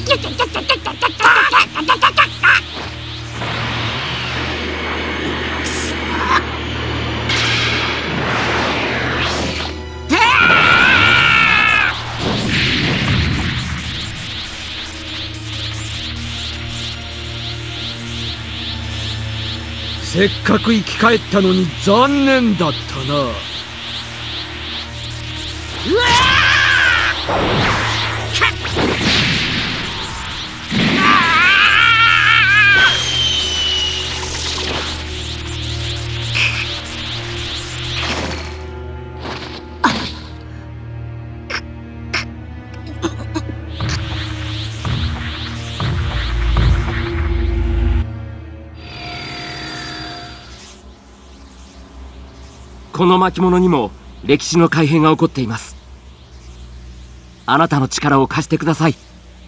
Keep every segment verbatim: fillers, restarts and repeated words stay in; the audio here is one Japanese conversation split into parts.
せっかく生き返ったのに残念だったな。うわこの巻物にも歴史の改変が起こっています。あなたの力を貸してください。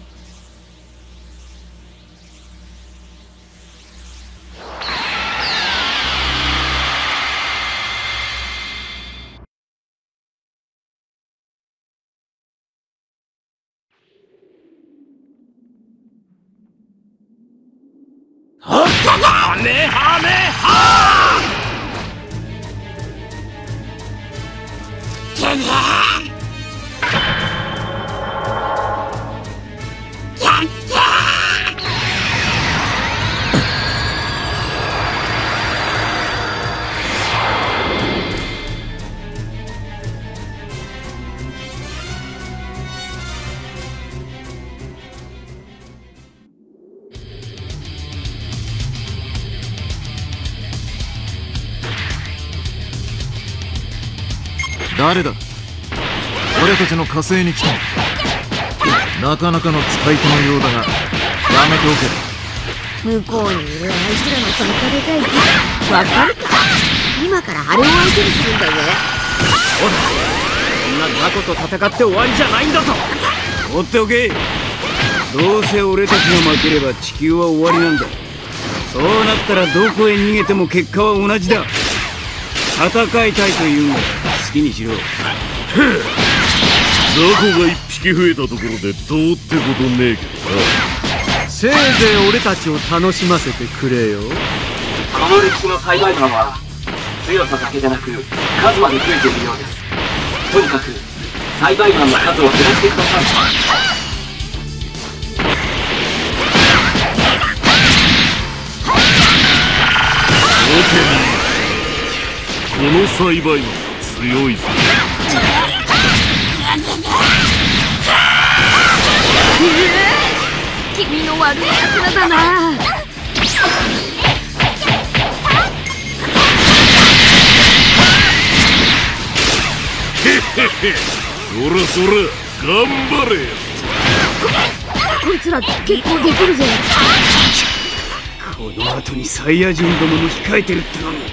はめはめは誰だ？俺たちの火星に来た。なかなかの使い手のようだが、やめておけ。 向こうにいるあいつらのバカでかい木、わかるか？今からあれを相手にするんだぜ。 そうだ、そんな雑魚と戦って終わりじゃないんだぞ。 放っておけ。どうせ俺たちが負ければ地球は終わりなんだ。そうなったらどこへ逃げても結果は同じだ。戦いたいというんだ。好きにしろ。 雑魚が一匹増えたところでどうってことねえけどな。 せいぜい俺たちを楽しませてくれよ。 この歴史の栽培マンは強さだけでなく数まで増えているようです。とにかく栽培マンの数を減らしてください。 この栽培マンは強いぞ。 君の悪い奴らだな。 へへへ、そらそら頑張れよ。 ここいつら結構できるぜ。 この後にサイヤ人どもも控えてるってのに。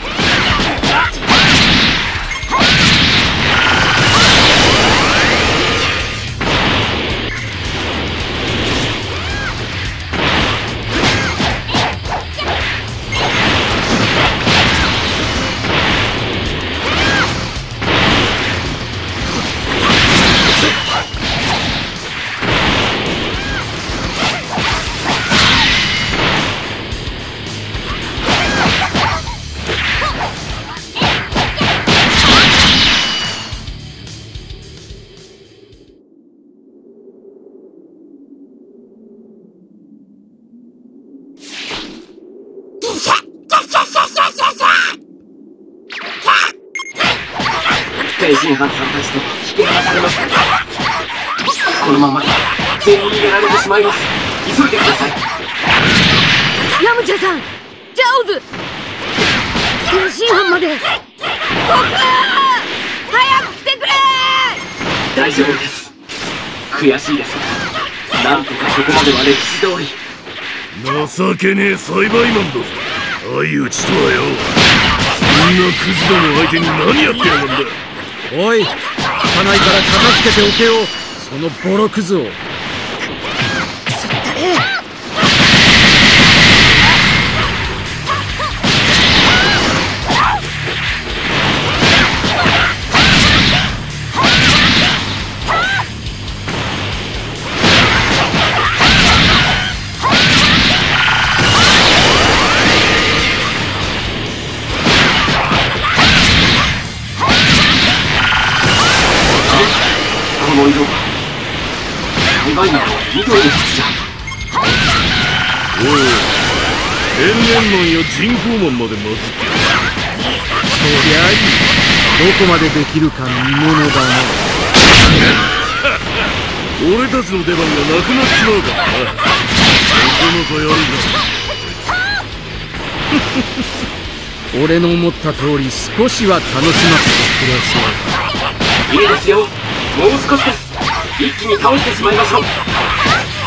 天津飯さんたちと引き離されます。このまま全員やられてしまいます。急いでください。 ヤムチャさん、ジャオズ、天津飯まで僕早く来てくれ。 大丈夫です。悔しいですが、なんとかここまでは歴史通り。 情けねえ栽培マンだぞ、相打ちとはよ。みんなクズども相手に何やってやがんだ。 おい、開かないから片付けておけよ、そのボロクズを。 くそったれ。 栽培マンを緑で発じゃ。 おい、天然門や人工門まで混じってる。 そりゃいい。どこまでできるか見ものだね。 俺たちの出番がなくなっちまうからな。なかなかやるな。 俺の思った通り少しは楽しませてくれそう。 いいですよ、もう少しです。一気に倒してしまいましょう。